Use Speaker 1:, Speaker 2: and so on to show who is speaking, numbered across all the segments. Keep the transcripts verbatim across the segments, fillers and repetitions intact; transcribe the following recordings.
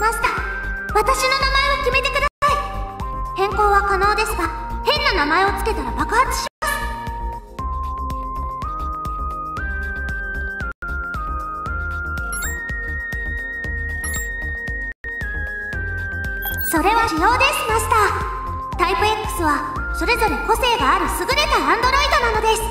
Speaker 1: マスター、私の名前を決めてください。変更は可能ですが、変な名前をつけたら爆発します。それは仕様です、マスター。タイプ X はそれぞれ個性がある優れたアンドロイドなのです。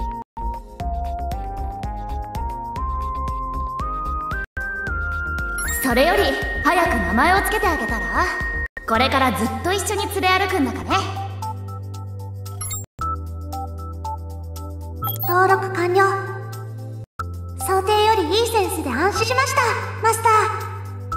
Speaker 2: それより早く名前をつけてあげたら？これからずっと一緒に連れ歩くんだかね。
Speaker 1: 登録完了。想定よりいいセンスで安心しました、マスター。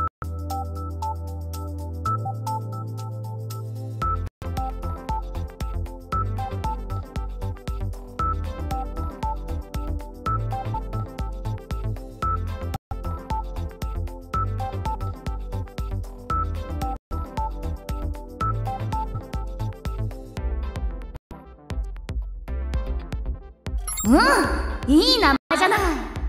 Speaker 2: うん、いい名前じゃない。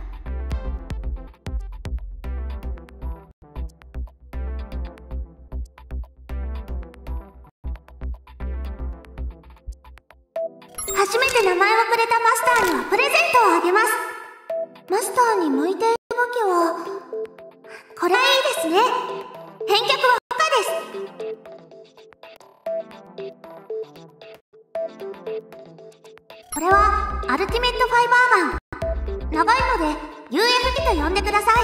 Speaker 1: 初めて名前をくれたマスターにはプレゼントをあげます。マスターに向いている武器はこれいいですね。返却は赤です。これはアルティメットファイバーガン。長いので ユーエフジー と呼んでくださ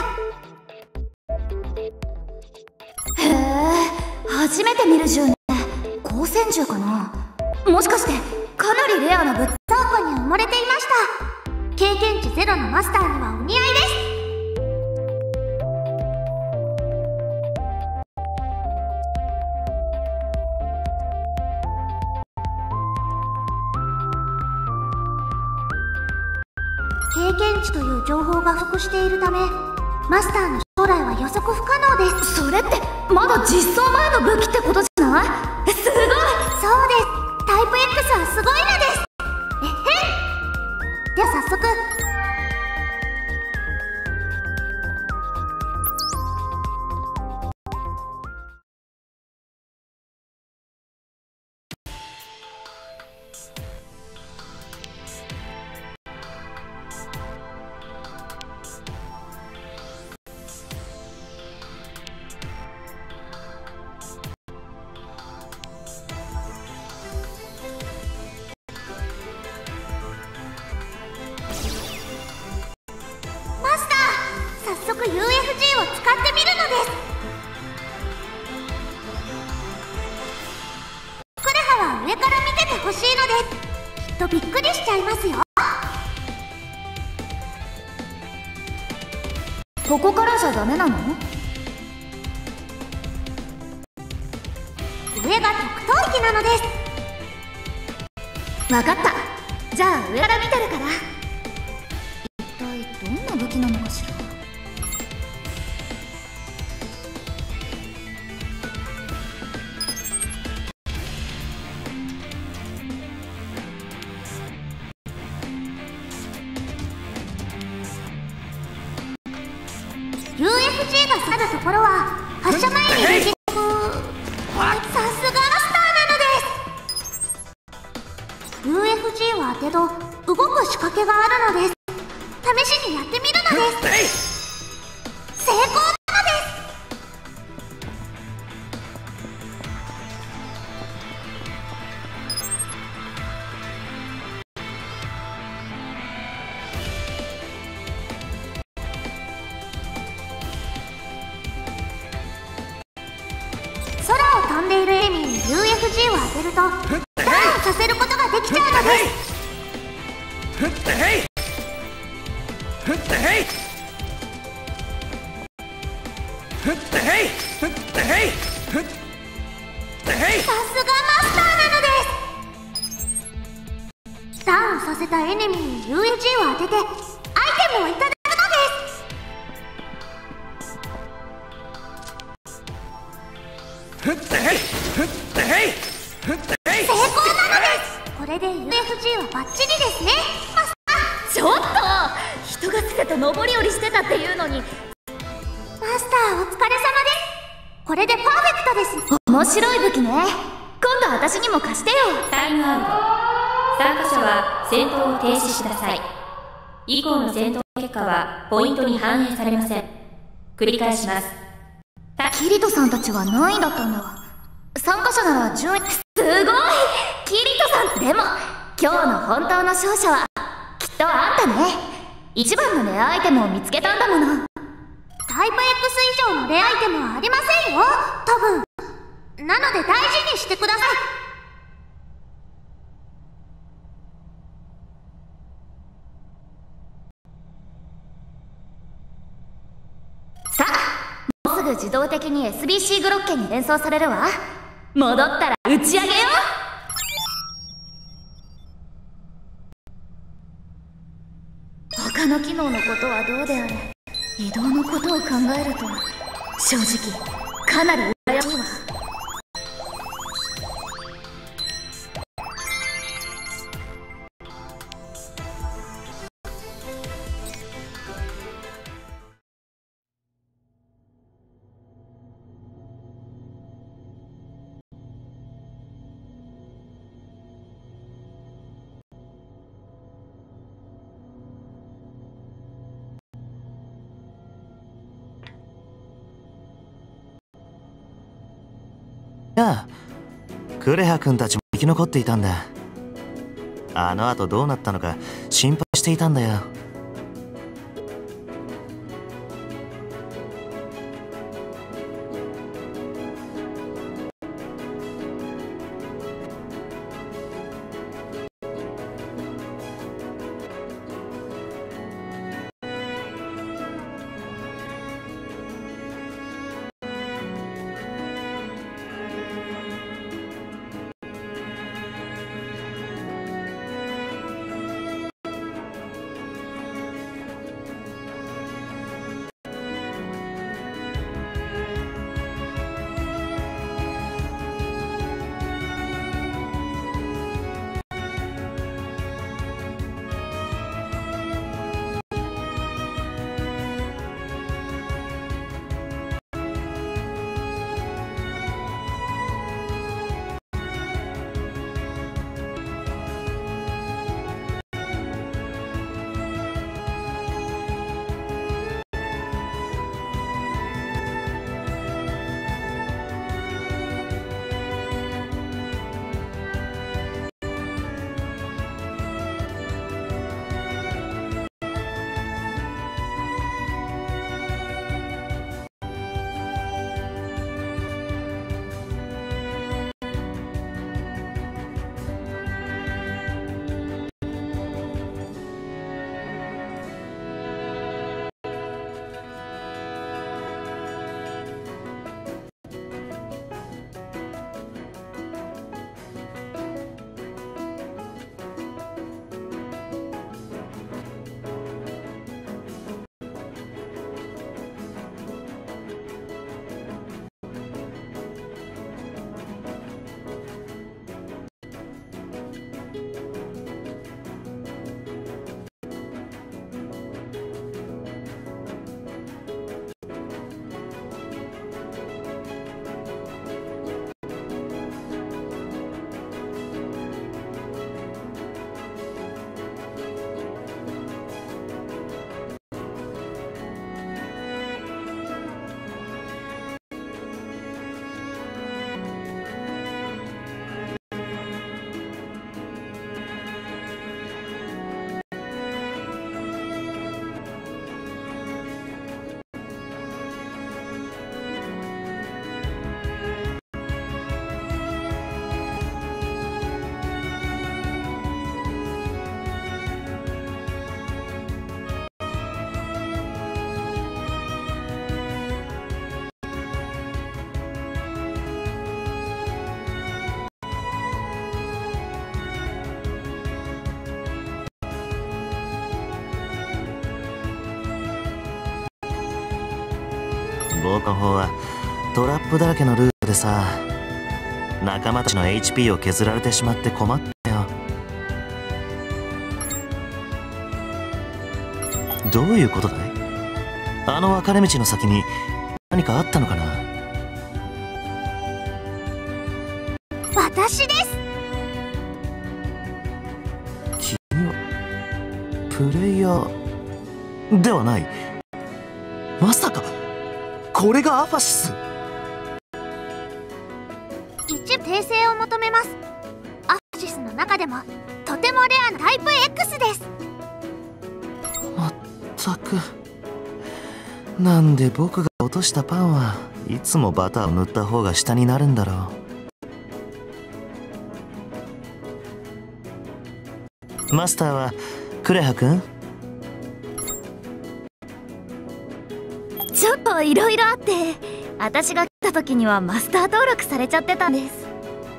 Speaker 1: い。
Speaker 2: へえ、初めて見る銃ね。光線銃かな。もしかしてかなりレアな物。
Speaker 1: 倉庫に埋もれていました。経験値ゼロのマスターにはお似合いです。経験値という情報が付しているため、マスターの将来は予測不可能です。
Speaker 2: それってまだ実装前の武器ってことじゃない？え、すごい。
Speaker 1: そうです。タイプ X はすごいのです。えへん。では早速。早速 ユーエフジー を使ってみるのです。クレハは上から見ててほしいのです。きっとびっくりしちゃいますよ。
Speaker 2: ここからじゃダメなの？
Speaker 1: 上が特等域なのです。
Speaker 2: わかった。じゃあ上から見てるから。一体どんな武器なのかしら。
Speaker 1: ユーエフジー が去るところは発射前にレジット。さすがマスターなのです。 ユーエフジー は当てど動く仕掛けがあるのです。試しにやってみるのです。成功なのです。空を飛んでいるエミに ユーエフジー を当てるとダウンさせることができちゃうのです。さすがマスターなのです。ダウンさせたエネミーに ユーエフジー を当ててアイテムをいただくのです。成功なのです。これで ユーエフジー はバッチリですね、マスター。
Speaker 2: ちょっと人がつけて上り下りしてたっていうのに。
Speaker 1: マスターお疲れ様です。 れでパーフェクトです。
Speaker 2: 面白い武器ね。今度私にも貸してよ。
Speaker 3: タイムアウト。参加者は戦闘を停止してください。以降の戦闘結果はポイントに反映されません。繰り返します。
Speaker 2: キリトさんたちは何位だったんだ。参加者なら順位。すごいキリトさん。でも今日の本当の勝者はきっとあんたね。一番のレアアイテムを見つけたんだもの。
Speaker 1: タイプ X 以上のレアアイテムはありませんよ、多分。なので大事にしてください。
Speaker 2: さあ、もうすぐ自動的に エスビーシー グロッケンに連想されるわ。戻ったら打ち上げよ。他の機能のことはどうであれ、移動のことを考えると正直かなり羨ましいわ。
Speaker 4: やあ、クレハ君たちも生き残っていたんだ。あの後どうなったのか心配していたんだよ。防火法はトラップだらけのルートでさ、仲間たちの エイチピー を削られてしまって困ったよ。どういうことだい？あの分かれ道の先に何かあったのかな？
Speaker 1: 私です。
Speaker 4: 君はプレイヤーではない。まさかこれがアファシス。
Speaker 1: 一部訂正を求めます。アファシスの中でもとてもレアなタイプ X です。
Speaker 4: まったく、なんで僕が落としたパンはいつもバターを塗った方が下になるんだろう。マスターはクレハ君？
Speaker 2: ちょっといろいろあって、私が来た時にはマスター登録されちゃってたんです。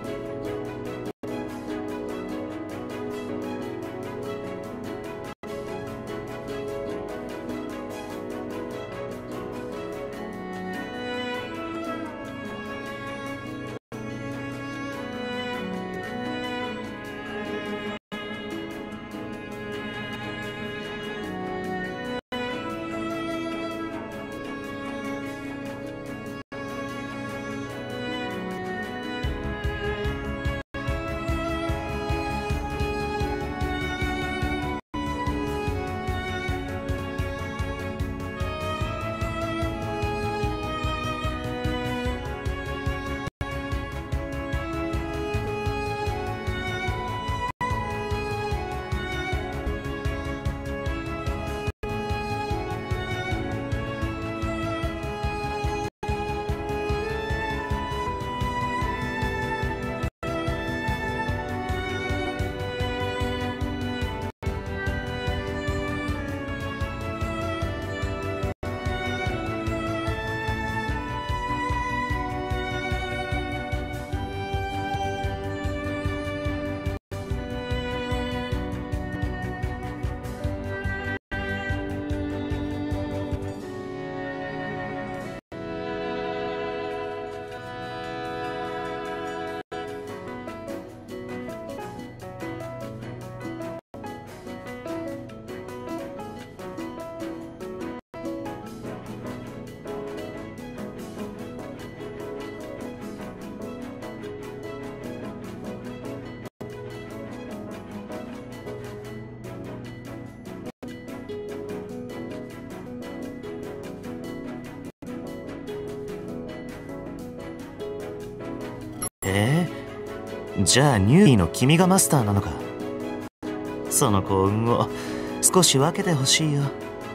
Speaker 4: えー、じゃあニューイーの君がマスターなのか。その幸運を少し分けてほしいよ。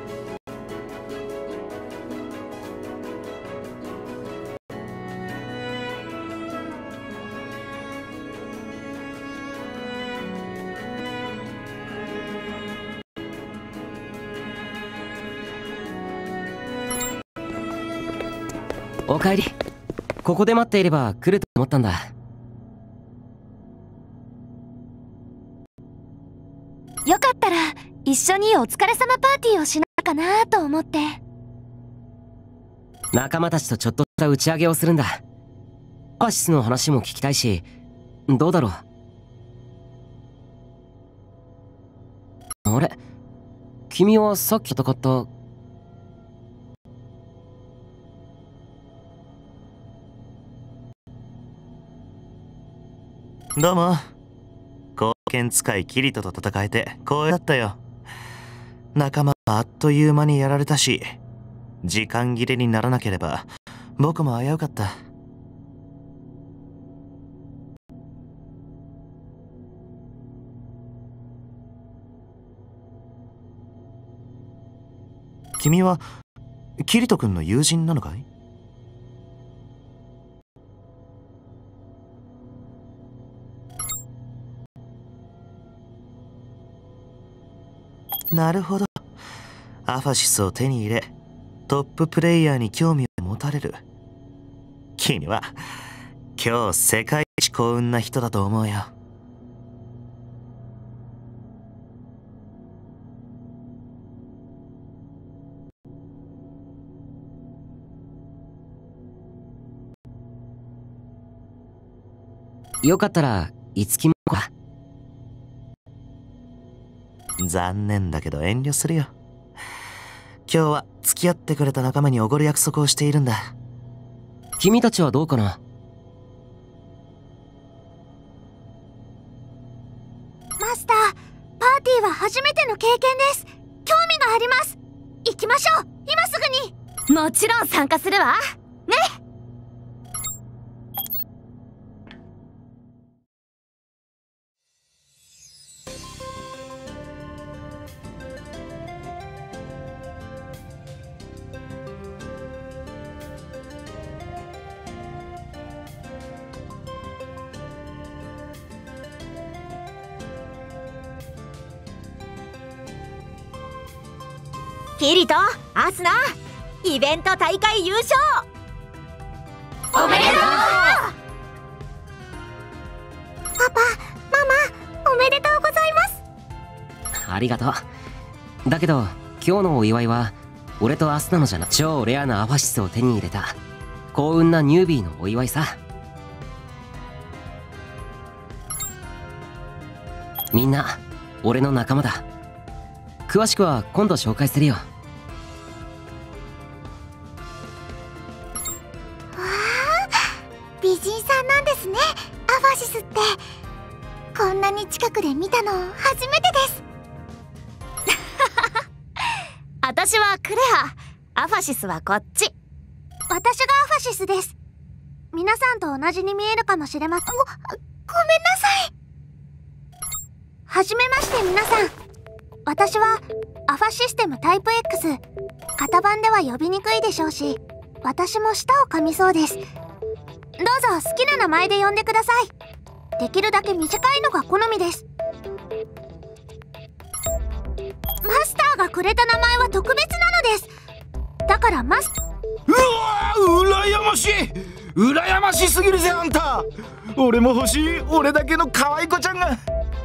Speaker 5: おかえり。ここで待っていれば来ると思ったんだ。
Speaker 2: よかったら一緒にお疲れ様パーティーをしないかなと思って。
Speaker 5: 仲間たちとちょっとした打ち上げをするんだ。アシスの話も聞きたいし、どうだろう。あれ、君はさっき戦った。
Speaker 4: どうも。貢献使いキリトと戦えて光栄だったよ。仲間はあっという間にやられたし、時間切れにならなければ僕も危うかった。君はキリト君の友人なのかい？なるほど。アファシスを手に入れ、トッププレイヤーに興味を持たれる。君は今日世界一幸運な人だと思うよ。
Speaker 5: よかったらいつきもか。
Speaker 4: 残念だけど遠慮するよ。今日は付き合ってくれた仲間におごる約束をしているんだ。
Speaker 5: 君たちはどうかな。
Speaker 1: は初めての経験です。興味があります。行きましょう、今すぐに。
Speaker 2: もちろん参加するわね。
Speaker 6: キリト、アスナ、イベント大会優勝
Speaker 2: おめでとう。
Speaker 1: パパ、ママ、おめでとうございます。
Speaker 5: ありがとう。だけど今日のお祝いは俺とアスナのじゃな、超レアなアファシスを手に入れた幸運なニュービーのお祝いさ。みんな俺の仲間だ。詳しくは今度紹介するよ。
Speaker 1: 美人さんなんですね、アファシスって。こんなに近くで見たの初めてです。
Speaker 2: 私はクレア、アファシスはこっち。
Speaker 1: 私がアファシスです。皆さんと同じに見えるかもしれません。ご、ごめんなさい。はじめまして皆さん。私はアファシステムタイプ X。型番では呼びにくいでしょうし、私も舌を噛みそうです。どうぞ好きな名前で呼んでください。できるだけ短いのが好みです。マスターがくれた名前は特別なのです。だからマス
Speaker 7: うわー、羨ましい、羨ましすぎるぜあんた。俺も欲しい、俺だけの可愛い子ちゃんが。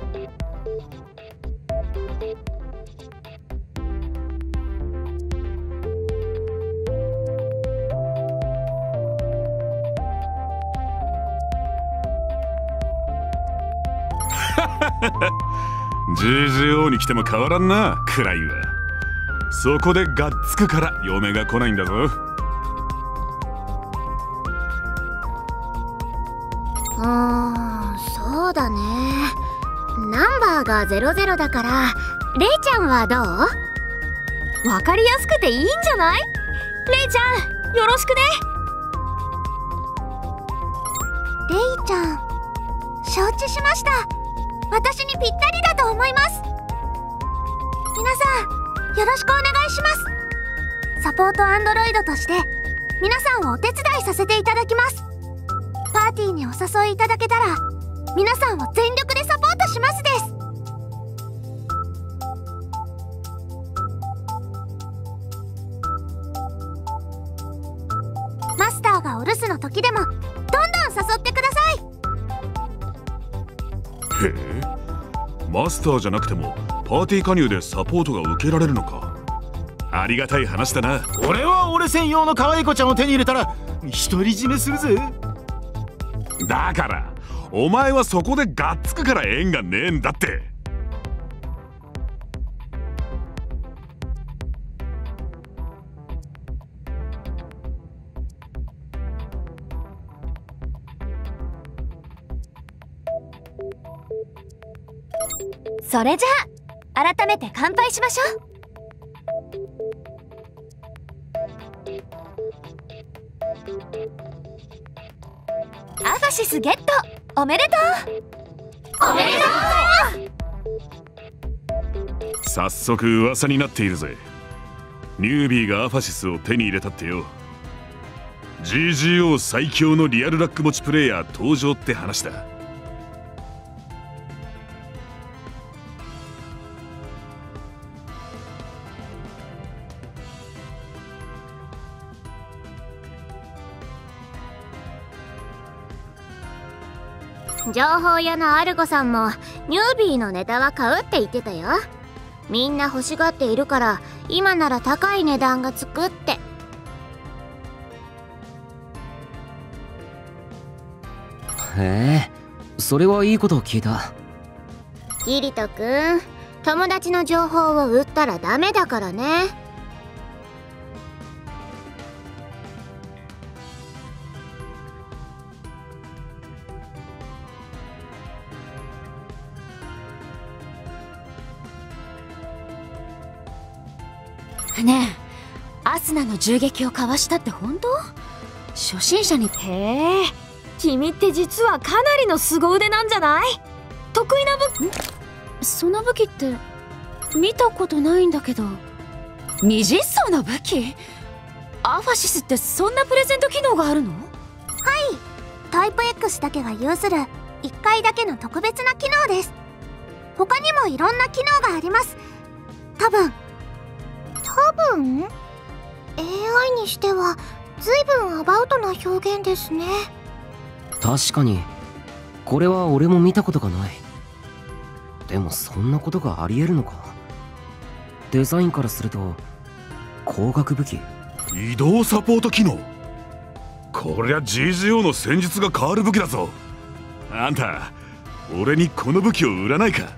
Speaker 8: ジージーオー に来ても変わらんな、クライは。そこでがっつくから嫁が来ないんだぞ。
Speaker 2: うーん、そうだね。ナンバーがゼロゼロだから、レイちゃんはどう？わかりやすくていいんじゃない？レイちゃん、よろしくね。
Speaker 1: レイちゃん、承知しました。私にぴったりだと思います。皆さんよろしくお願いします。サポートアンドロイドとして皆さんをお手伝いさせていただきます。パーティーにお誘いいただけたら皆さんを全力でサポートしますです。マスターがお留守の時でもどんどん誘ってください。
Speaker 8: へえ、マスターじゃなくてもパーティー加入でサポートが受けられるのか。ありがたい話だな。
Speaker 7: 俺は俺専用の可愛い子ちゃんを手に入れたら独り占めするぜ。
Speaker 8: だからお前はそこでがっつくから縁がねえんだって。
Speaker 2: それじゃあ改めて乾杯しましょう。アファシスゲットおめでとう。おめでとう。
Speaker 8: 早速噂になっているぜ。ニュービーがアファシスを手に入れたってよ。 ジージーオー 最強のリアルラック持ちプレイヤー登場って話だ。
Speaker 2: 情報屋のアルゴさんもニュービーのネタは買うって言ってたよ。みんな欲しがっているから今なら高い値段がつくって。
Speaker 5: へえ、それはいいことを聞いた。
Speaker 2: キリトくん、友達の情報を売ったらダメだからね。
Speaker 9: ねえ、アスナの銃撃をかわしたって本当？初心者に。へえ、君って実はかなりの凄腕なんじゃない？得意な武器？その武器って見たことないんだけど。未実装の武器？アファシスってそんなプレゼント機能があるの？
Speaker 1: はい、タイプ X だけが有するいっかいだけの特別な機能です。他にもいろんな機能があります。多分多分 エーアイ にしては随分アバウトな表現ですね。
Speaker 5: 確かにこれは俺も見たことがない。でもそんなことがありえるのか。デザインからすると光学武器、
Speaker 8: 移動サポート機能。こりゃ ジージーオー の戦術が変わる武器だぞ。あんた俺にこの武器を売らないか？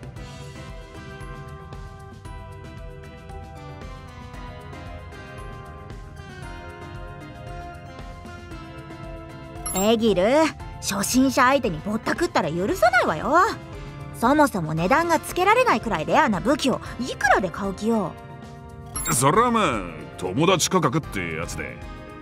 Speaker 6: エギル、初心者相手にぼったくったら許さないわよ。そもそも値段がつけられないくらいレアな武器をいくらで買う気よ。
Speaker 8: それはまあ友達価格ってやつで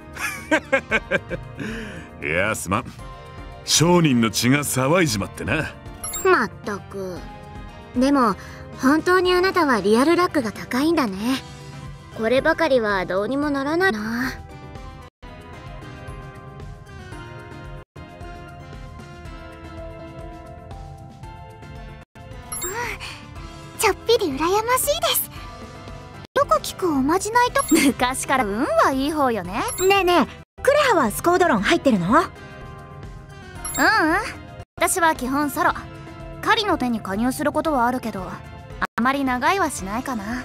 Speaker 8: いやすまん、商人の血が騒いじまってな。
Speaker 2: まったく。でも本当にあなたはリアルラックが高いんだね。こればかりはどうにもならないな。
Speaker 1: ちょっぴり羨ましいです。よく聞くおまじないと。
Speaker 2: 昔から運はいい方よね。
Speaker 6: ねえねえ、クレハはスコードロン入ってるの？
Speaker 2: うんうん、私は基本ソロ。狩りの手に加入することはあるけど、あまり長いはしないかな。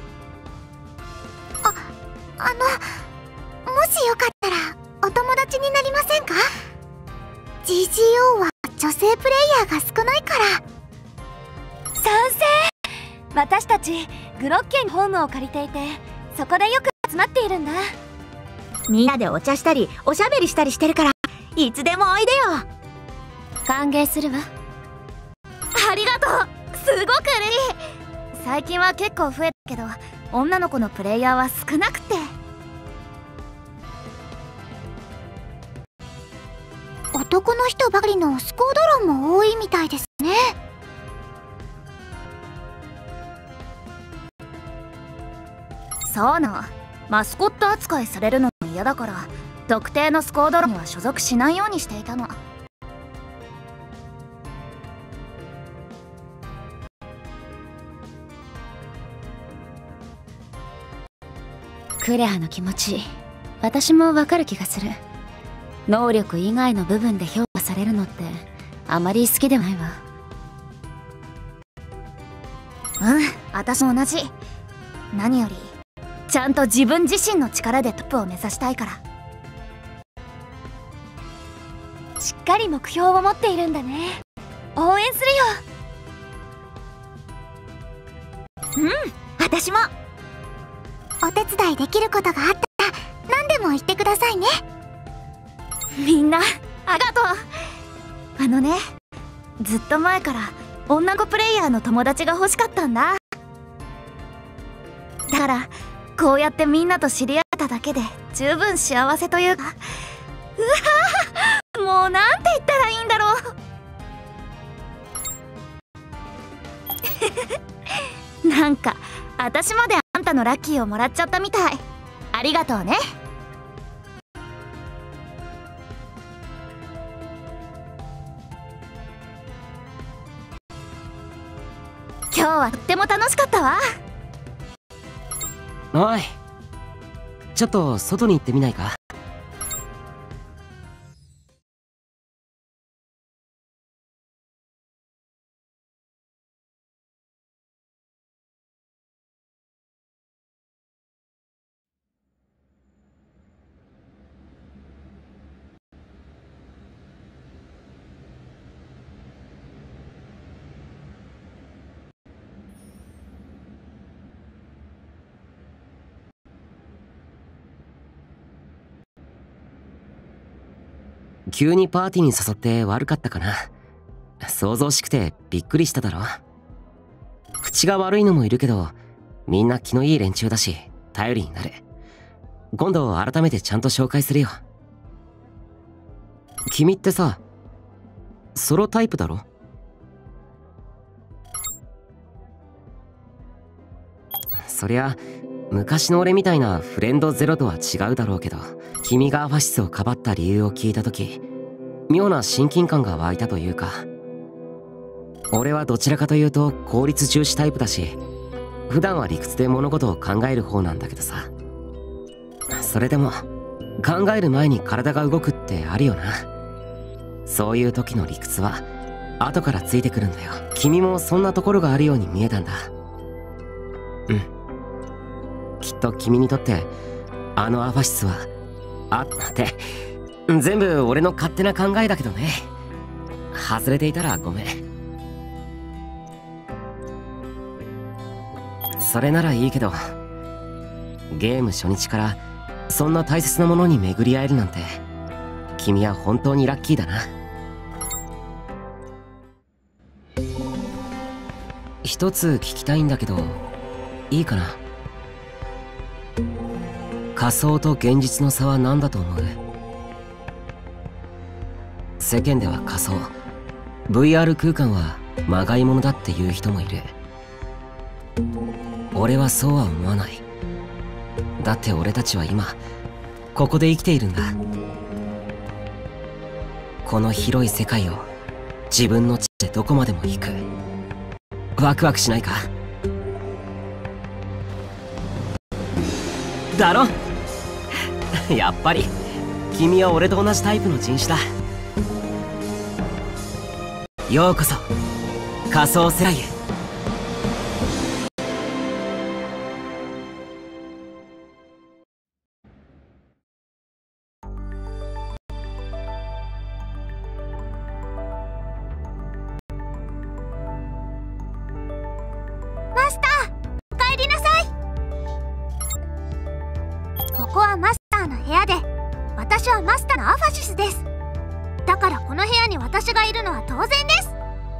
Speaker 1: あ、あのもしよかったらお友達になりませんか？ ジージーオー は女性プレイヤーが少ないから。
Speaker 9: 賛成。私たちグロッケンホームを借りていて、そこでよく集まっているんだ。
Speaker 6: みんなでお茶したりおしゃべりしたりしてるから、いつでもおいでよ。
Speaker 9: 歓迎するわ。
Speaker 2: ありがとう、すごく嬉しい。最近は結構増えたけど、女の子のプレイヤーは少なくて。
Speaker 1: 男の人ばかりのスコードロンも多いみたいですね。
Speaker 2: そうな、マスコット扱いされるのも嫌だから、特定のスコードロンには所属しないようにしていたの。
Speaker 9: クレハの気持ち、私もわかる気がする。能力以外の部分で評価されるのってあまり好きではないわ。
Speaker 2: うん、私も同じ。何よりちゃんと自分自身の力でトップを目指したいから。
Speaker 9: しっかり目標を持っているんだね。応援するよ。
Speaker 6: うん、私も。
Speaker 1: お手伝いできることがあったら何でも言ってくださいね。
Speaker 2: みんなありがとう。あのね、ずっと前から女の子プレイヤーの友達が欲しかったんだ。だからこうやってみんなと知り合えただけで十分幸せというか、うわー、もうなんて言ったらいいんだろうなんか私まであんたのラッキーをもらっちゃったみたい。ありがとうね。今日はとっても楽しかったわ。
Speaker 5: おい、ちょっと外に行ってみないか？急にパーティーに誘って悪かったかな。想像しくてびっくりしただろ。口が悪いのもいるけど、みんな気のいい連中だし頼りになる。今度改めてちゃんと紹介するよ。君ってさ、ソロタイプだろ？そりゃ昔の俺みたいなフレンドゼロとは違うだろうけど、君がアファシスをかばった理由を聞いた時、妙な親近感が湧いたというか。俺はどちらかというと効率重視タイプだし、普段は理屈で物事を考える方なんだけどさ。それでも考える前に体が動くってあるよな。そういう時の理屈は後からついてくるんだよ。君もそんなところがあるように見えたんだ。うん、きっと君にとってあのアファシスはあって全部俺の勝手な考えだけどね。外れていたらごめん。それならいいけど、ゲーム初日からそんな大切なものに巡り合えるなんて、君は本当にラッキーだな。一つ聞きたいんだけどいいかな？仮想と現実の差は何だと思う？世間では仮想 ブイアール 空間はまがいものだっていう人もいる。俺はそうは思わない。だって俺たちは今ここで生きているんだ。この広い世界を自分の地でどこまでも行く。ワクワクしないか？だろ？やっぱり君は俺と同じタイプの人種だ。ようこそ仮想世界へ。
Speaker 1: マスター、お帰りなさい。ここはマスターの部屋で、私はマスターのアファシスです。だからこの部屋に私がいるのは当然です。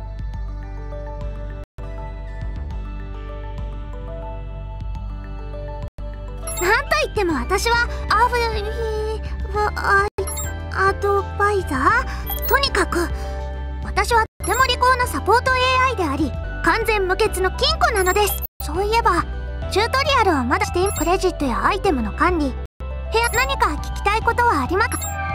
Speaker 1: なんといっても私はアフアドバイザー。とにかく私はとても利口なサポート エーアイ であり、完全無欠の金庫なのです。そういえばチュートリアルはまだしている。クレジットやアイテムの管理、部屋何か聞きたいことはありますか？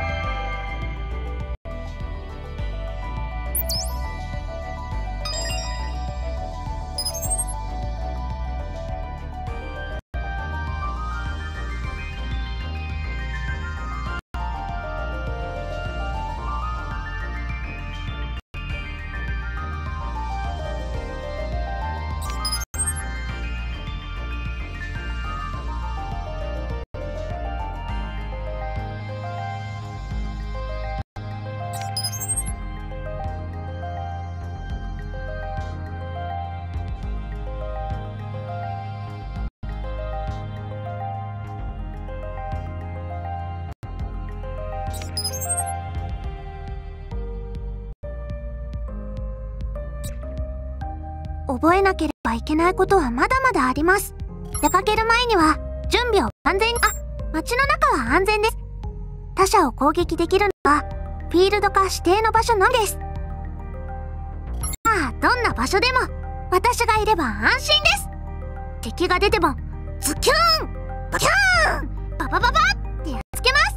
Speaker 1: 覚えなければいけないことはまだまだあります。出かける前には準備を安全に。あ、街の中は安全です。他者を攻撃できるのはフィールドか指定の場所のみです。まあどんな場所でも私がいれば安心です。敵が出てもズキューンバキューンババババってやっつけます。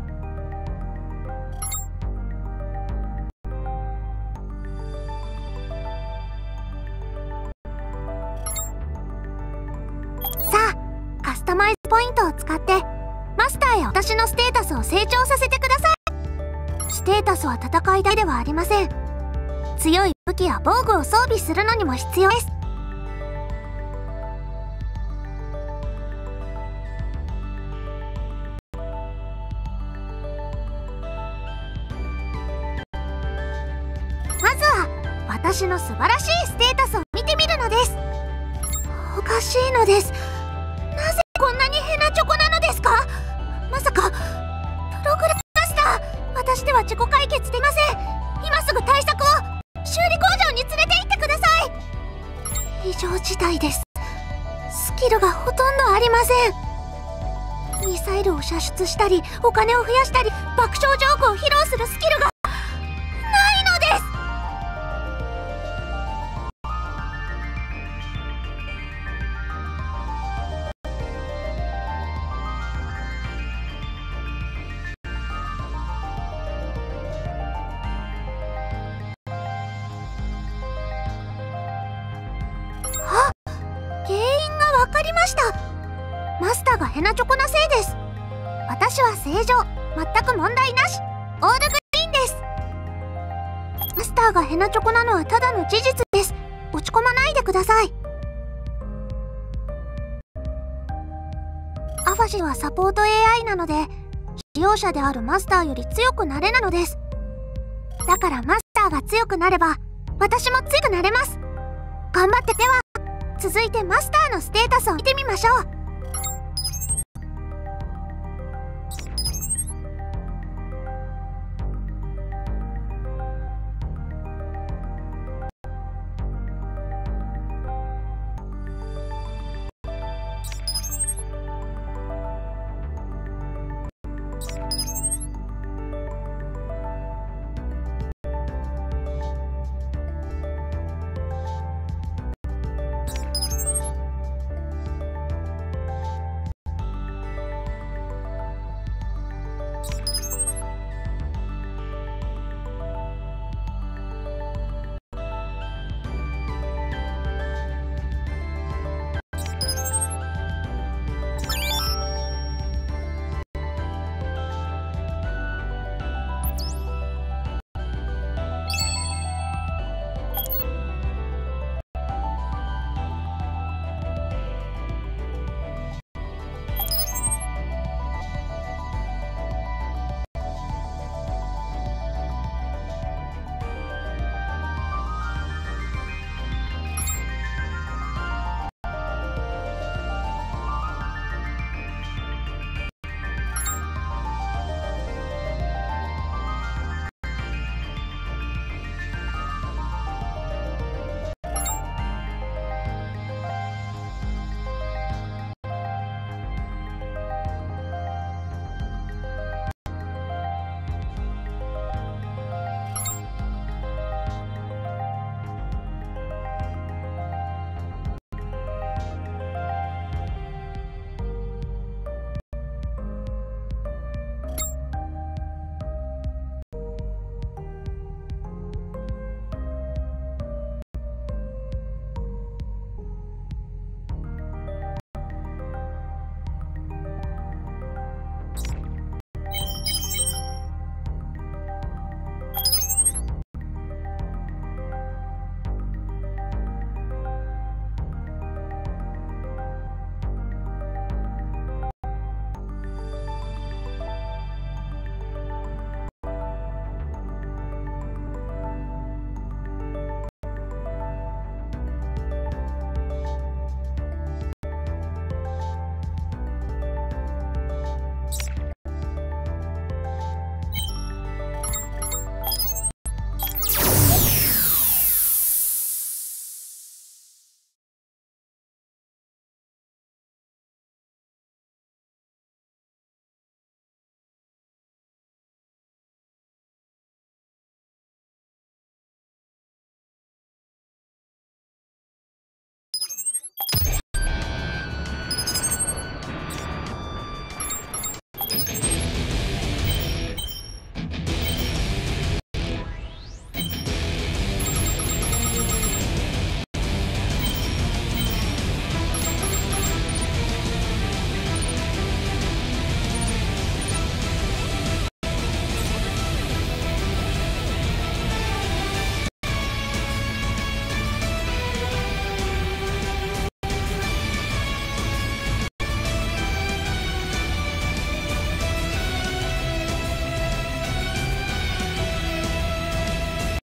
Speaker 1: さあ、カスタマイズポイントを使ってマスターや私のステータスを成長させてください。ステータスは戦いだけではありません。強い武器や防具を装備するのにも必要です。まずは私の素晴らしいステータスを見てみるのです。おかしいのです。なぜこんなにヘナチョコなのですか？まさかプログラムマスター、私では自己解決できません。今すぐ対策を修理工場に連れて行ってください。異常事態です。スキルがほとんどありません。 ミサイルを射出したりお金を増やしたり爆笑ジョークを披露するスキルがないのです。あ、原因が分かりました。マスターがヘナチョコなせいです。私は正常、全く問題なし、オールグリーンです。マスターがヘナチョコなのはただの事実です。落ち込まないでください。アファシはサポート エーアイ なので、使用者であるマスターより強くなれなのです。だからマスターが強くなれば、私も強くなれます。頑張って。では、続いてマスターのステータスを見てみましょう。